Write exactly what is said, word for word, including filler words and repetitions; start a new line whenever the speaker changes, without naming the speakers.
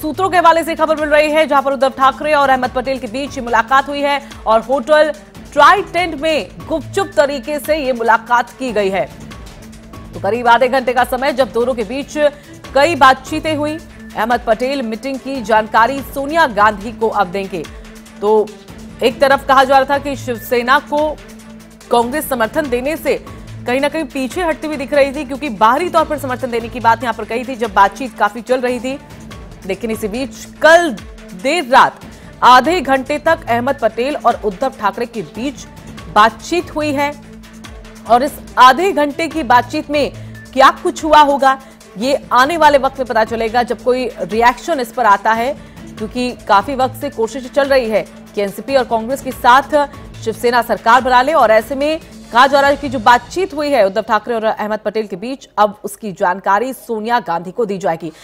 सूत्रों के हवाले से खबर मिल रही है, जहां पर उद्धव ठाकरे और अहमद पटेल के बीच मुलाकात हुई है और होटल ट्राइडेंट में गुपचुप तरीके से ये मुलाकात की गई है। तो करीब आधे घंटे का समय जब दोनों के बीच कई बातचीतें हुई। अहमद पटेल मीटिंग की जानकारी सोनिया गांधी को अब देंगे। तो एक तरफ कहा जा रहा था कि शिवसेना को कांग्रेस समर्थन देने से कहीं ना कहीं पीछे हटती हुई दिख रही थी, क्योंकि बाहरी तौर पर समर्थन देने की बात यहां पर कही थी जब बातचीत काफी चल रही थी। लेकिन इसी बीच कल देर रात आधे घंटे तक अहमद पटेल और उद्धव ठाकरे के बीच बातचीत हुई है और इस आधे घंटे की बातचीत में क्या कुछ हुआ होगा ये आने वाले वक्त में पता चलेगा, जब कोई रिएक्शन इस पर आता है, क्योंकि काफी वक्त से कोशिश चल रही है कि एनसीपी और कांग्रेस के साथ शिवसेना सरकार बना ले। और ऐसे में कहा जा रहा है कि जो बातचीत हुई है उद्धव ठाकरे और अहमद पटेल के बीच, अब उसकी जानकारी सोनिया गांधी को दी जाएगी।